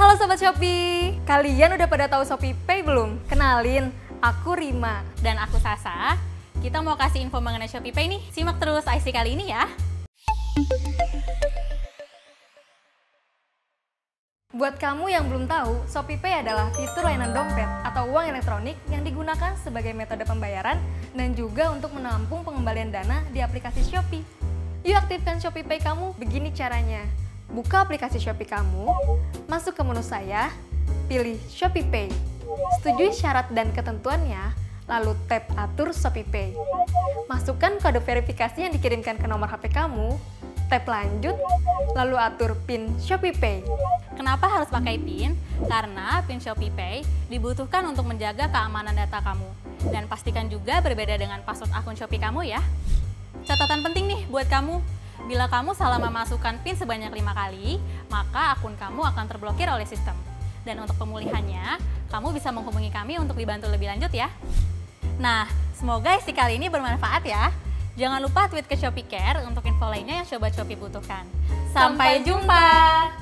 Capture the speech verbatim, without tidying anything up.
Halo Sobat Shopee, kalian udah pada tahu Shopee Pay belum? Kenalin, aku Rima. Dan aku Sasa. Kita mau kasih info mengenai Shopee Pay nih. Simak terus I C kali ini ya. Buat kamu yang belum tahu, Shopee Pay adalah fitur layanan dompet atau uang elektronik yang digunakan sebagai metode pembayaran dan juga untuk menampung pengembalian dana di aplikasi Shopee. Yuk aktifkan Shopee Pay kamu, begini caranya. Buka aplikasi Shopee kamu, masuk ke menu saya, pilih Shopee Pay. Setujui syarat dan ketentuannya, lalu tap atur Shopee Pay. Masukkan kode verifikasi yang dikirimkan ke nomor H P kamu, tap lanjut, lalu atur PIN Shopee Pay. Kenapa harus pakai PIN? Karena PIN Shopee Pay dibutuhkan untuk menjaga keamanan data kamu. Dan pastikan juga berbeda dengan password akun Shopee kamu ya. Catatan penting nih buat kamu. Bila kamu salah memasukkan PIN sebanyak lima kali, maka akun kamu akan terblokir oleh sistem. Dan untuk pemulihannya, kamu bisa menghubungi kami untuk dibantu lebih lanjut ya. Nah, semoga isi kali ini bermanfaat ya. Jangan lupa tweet ke Shopee Care untuk info lainnya yang Sobat Shopee butuhkan. Sampai jumpa!